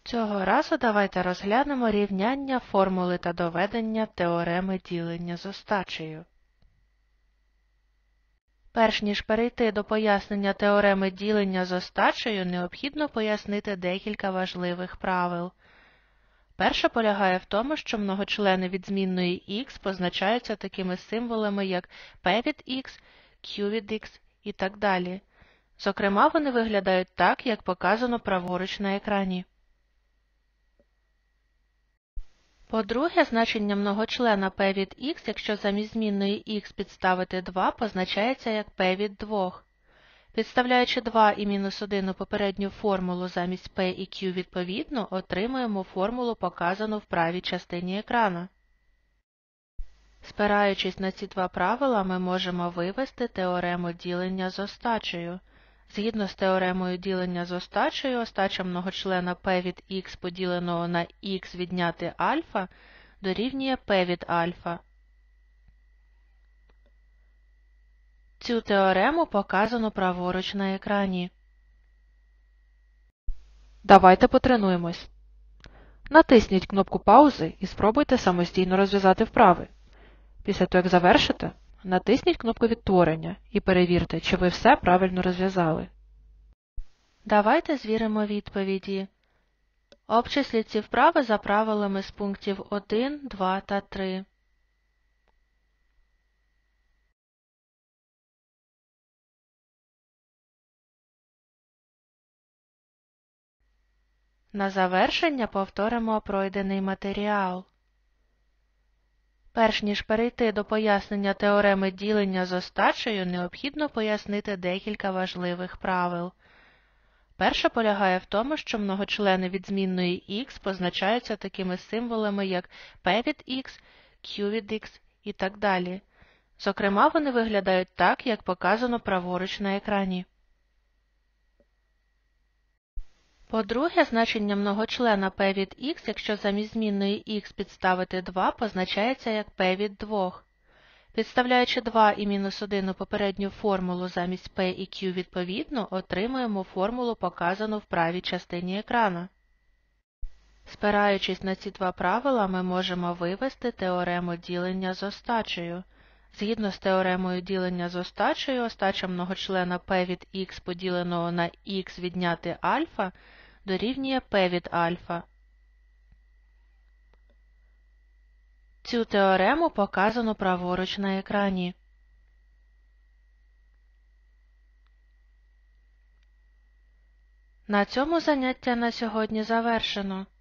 Цього разу давайте розглянемо рівняння, формули та доведення теореми ділення з остачею. Перш ніж перейти до пояснення теореми ділення з остачею, необхідно пояснити декілька важливих правил. Перше полягає в тому, що многочлени від змінної х позначаються такими символами, як p від x, q від x і так далі. Зокрема, вони виглядають так, як показано праворуч на екрані. По-друге, значення многочлена p від x, якщо замість змінної x підставити 2, позначається як p від 2. Підставляючи 2 і мінус 1 у попередню формулу замість p і q відповідно, отримуємо формулу, показану в правій частині екрана. Спираючись на ці два правила, ми можемо вивести теорему ділення з остачею. Згідно з теоремою ділення з остачею, остача многочлена p від x поділеного на x відняти альфа дорівнює p від альфа. Цю теорему показано праворуч на екрані. Давайте потренуємось. Натисніть кнопку паузи і спробуйте самостійно розв'язати вправи. Після того, як завершите, натисніть кнопку відтворення і перевірте, чи ви все правильно розв'язали. Давайте звіримо відповіді. Обчисліть ці вправи за правилами з пунктів 1, 2 та 3. На завершення повторимо пройдений матеріал. Перш ніж перейти до пояснення теореми ділення з остачею, необхідно пояснити декілька важливих правил. Перше полягає в тому, що многочлени від змінної х позначаються такими символами, як p від x, q від x і так далі. Зокрема, вони виглядають так, як показано праворуч на екрані. По-друге, значення многочлена p від x, якщо замість змінної x підставити 2, позначається як p від 2. Підставляючи 2 і мінус 1 у попередню формулу замість p і q відповідно, отримуємо формулу, показану в правій частині екрана. Спираючись на ці два правила, ми можемо вивести теорему ділення з остачею. Згідно з теоремою ділення з остачею, остача многочлена p від x поділеного на x відняти альфа дорівнює p від альфа. Цю теорему показано праворуч на екрані. На цьому заняття на сьогодні завершено.